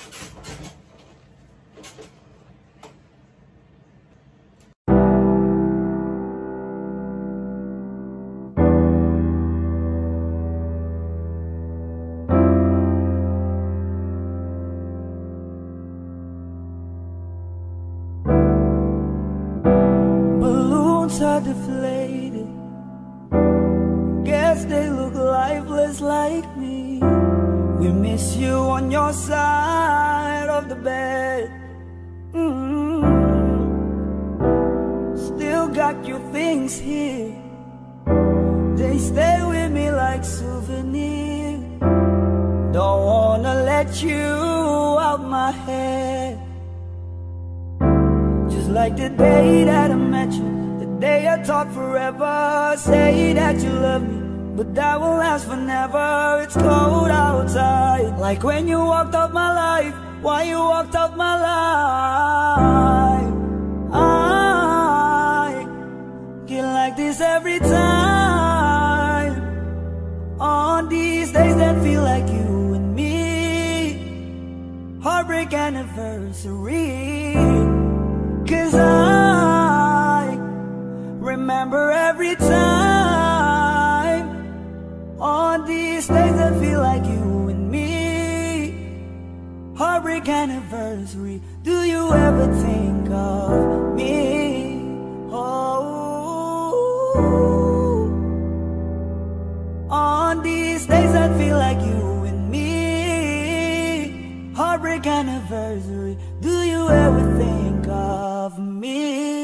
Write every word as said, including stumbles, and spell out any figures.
Are deflated. Guess they look lifeless like me. We miss you on your side of the bed. mm-hmm. Still got your things here. They stay with me like souvenirs. Don't wanna let you out my head. Just like the day that I met you, day I talk forever, say that you love me, but that won't last forever. It's cold outside, like when you walked out my life. Why you walked out my life? I get like this every time. On these days that feel like you and me, heartbreak anniversary. Cause I remember every time. On these days that feel like you and me, heartbreak anniversary. Do you ever think of me? Oh, on these days that feel like you and me, heartbreak anniversary. Do you ever think of me?